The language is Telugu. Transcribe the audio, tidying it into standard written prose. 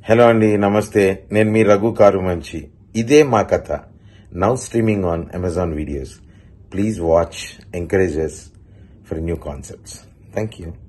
హలో అండి, నమస్తే. నేను మీ రఘు కారుమంచి. ఇదే మా కథ. Now streaming on Amazon videos. Please watch, encourage us for new concepts. Thank you.